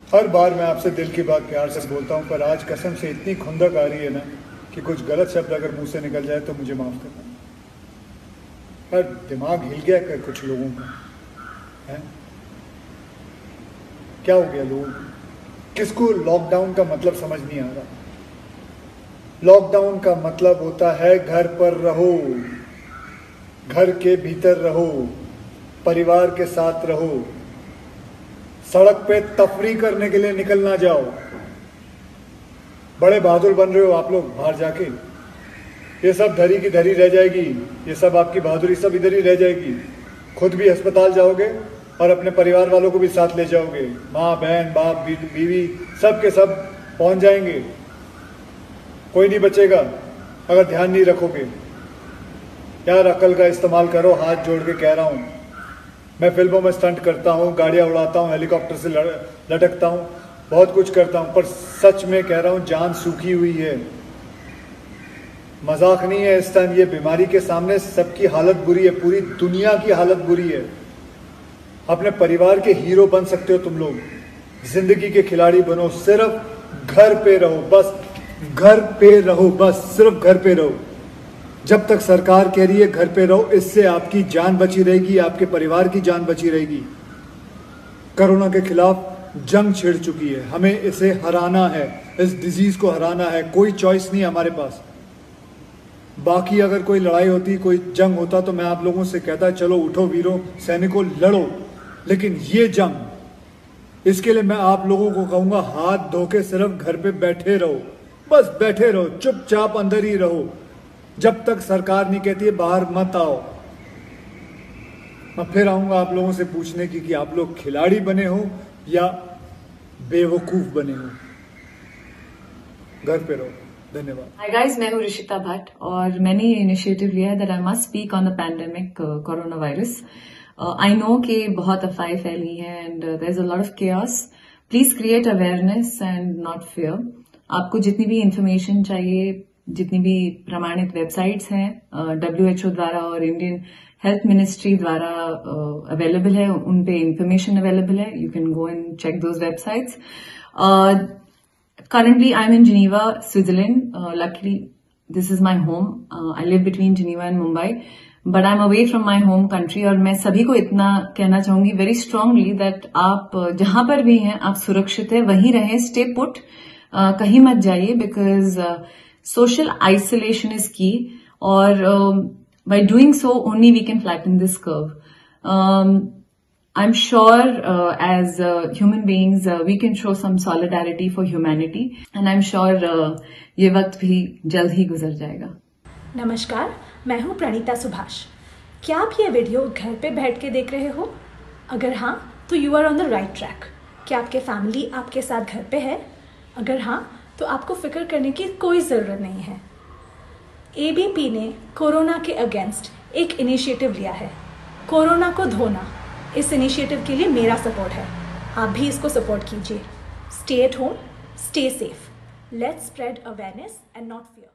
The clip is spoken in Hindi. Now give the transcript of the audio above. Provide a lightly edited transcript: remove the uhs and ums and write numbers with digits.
हर बार मैं आपसे दिल की बात प्यार से बोलता हूँ, पर आज कसम से इतनी खुंदक आ रही है ना कि कुछ गलत शब्द अगर मुंह से निकल जाए तो मुझे माफ़ करना। पर दिमाग हिल गया कर कुछ लोगों का है। क्या हो गया लोगों को? किसको लॉकडाउन का मतलब समझ नहीं आ रहा। लॉकडाउन का मतलब होता है घर पर रहो, घर के भीतर रहो, परिवार के साथ रहो, सड़क पे तफरी करने के लिए निकल ना जाओ। बड़े बहादुर बन रहे हो आप लोग बाहर जाके, ये सब धरी की धरी रह जाएगी, ये सब आपकी बहादुरी सब इधर ही रह जाएगी। खुद भी अस्पताल जाओगे और अपने परिवार वालों को भी साथ ले जाओगे, माँ बहन बाप बीवी सब के सब पहुंच जाएंगे, कोई नहीं बचेगा अगर ध्यान नहीं रखोगे। यार अकल का इस्तेमाल करो, हाथ जोड़ के कह रहा हूँ। मैं फिल्मों में स्टंट करता हूँ, गाड़ियाँ उड़ाता हूँ, हेलीकॉप्टर से लटकता हूँ, बहुत कुछ करता हूँ, पर सच में कह रहा हूँ जान सूखी हुई है। मजाक नहीं है इस टाइम। ये बीमारी के सामने सबकी हालत बुरी है, पूरी दुनिया की हालत बुरी है। अपने परिवार के हीरो बन सकते हो तुम लोग, जिंदगी के खिलाड़ी बनो। सिर्फ घर पे रहो, बस घर पे रहो, बस सिर्फ घर पे रहो। जब तक सरकार कह रही है घर पे रहो, इससे आपकी जान बची रहेगी, आपके परिवार की जान बची रहेगी। कोरोना के खिलाफ जंग छिड़ चुकी है, हमें इसे हराना है, इस डिजीज को हराना है। कोई चॉइस नहीं हमारे पास। बाकी अगर कोई लड़ाई होती, कोई जंग होता तो मैं आप लोगों से कहता चलो उठो वीरों, सैनिकों लड़ो। लेकिन ये जंग, इसके लिए मैं आप लोगों को कहूंगा हाथ धो के सिर्फ घर पे बैठे रहो, बस बैठे रहो, चुपचाप अंदर ही रहो जब तक सरकार नहीं कहती है बाहर मत आओ। मैं फिर आऊंगा आप लोगों से पूछने की कि आप लोग खिलाड़ी बने हो या बेवकूफ बने हो। घर पे रहो। धन्यवाद। हाय गाइस, मैं हूँ ऋषिता भट्ट और मैंने ये इनिशिएटिव लिया है that I must speak on the pandemic corona virus. I know कि बहुत अफवाहें फैली हैं and there is a lot of chaos. Please create awareness and not fear. आपको जितनी भी इंफॉर्मेशन चाहिए, जितनी भी प्रमाणित वेबसाइट्स हैं WHO द्वारा और इंडियन हेल्थ मिनिस्ट्री द्वारा अवेलेबल है, उन पे इंफॉर्मेशन अवेलेबल है। You can go and check those websites. Currently, I'm in Geneva, Switzerland. Luckily, this is my home. I live between Geneva and Mumbai, but I'm away from my home country. और मैं सभी को इतना कहना चाहूंगी very strongly that आप जहां पर भी हैं आप सुरक्षित है, वहीं रहें, stay put, कहीं मत जाइए, because social isolation is key. और by doing so, only we can flatten this curve. I'm sure as human beings we can show some solidarity for humanity and I'm sure ये वक्त भी जल्द ही गुजर जाएगा। नमस्कार, मैं हूँ प्रणीता सुभाष। क्या आप ये वीडियो घर पे बैठ के देख रहे हो? अगर हाँ तो you are on the right track. क्या आपके फैमिली आपके साथ घर पे है? अगर हाँ तो आपको फिक्र करने की कोई ज़रूरत नहीं है। ABP ने कोरोना के अगेंस्ट एक इनिशिएटिव लिया है, कोरोना को धोना। इस इनिशिएटिव के लिए मेरा सपोर्ट है, आप भी इसको सपोर्ट कीजिए। Stay at home, stay safe, let's spread awareness and not fear.